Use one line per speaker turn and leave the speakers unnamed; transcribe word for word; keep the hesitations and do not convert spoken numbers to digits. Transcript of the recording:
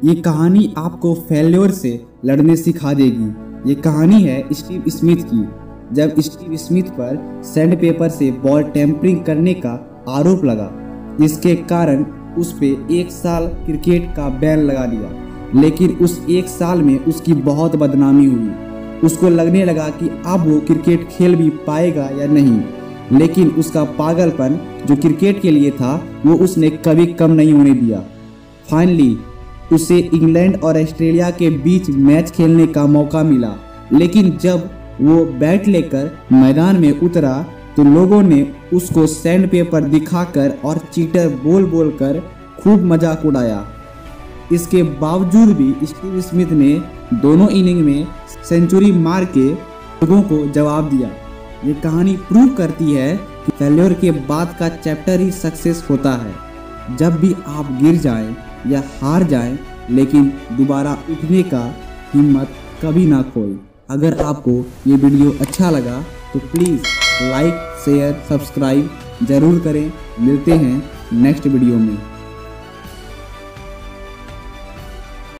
ये कहानी आपको फेल्योर से लड़ने सिखा देगी। ये कहानी है स्टीव स्मिथ की। जब स्टीव स्मिथ पर सैंड पेपर से बॉल टेम्परिंग करने का आरोप लगा, इसके कारण उस पे एक साल क्रिकेट का बैन लगा दिया। लेकिन उस एक साल में उसकी बहुत बदनामी हुई। उसको लगने लगा कि अब वो क्रिकेट खेल भी पाएगा या नहीं। लेकिन उसका पागलपन जो क्रिकेट के लिए था वो उसने कभी कम नहीं होने दिया। फाइनली उसे इंग्लैंड और ऑस्ट्रेलिया के बीच मैच खेलने का मौका मिला। लेकिन जब वो बैट लेकर मैदान में उतरा तो लोगों ने उसको सैंड पेपर दिखाकर और चीटर बोल बोल कर खूब मजाक उड़ाया। इसके बावजूद भी स्टीव स्मिथ ने दोनों इनिंग में सेंचुरी मार के लोगों को जवाब दिया। ये कहानी प्रूव करती है कि फेल्योर के बाद का चैप्टर ही सक्सेस होता है। जब भी आप गिर जाएं या हार जाएं, लेकिन दोबारा उठने का हिम्मत कभी ना खोएं। अगर आपको ये वीडियो अच्छा लगा तो प्लीज़ लाइक शेयर सब्सक्राइब ज़रूर करें। मिलते हैं नेक्स्ट वीडियो में।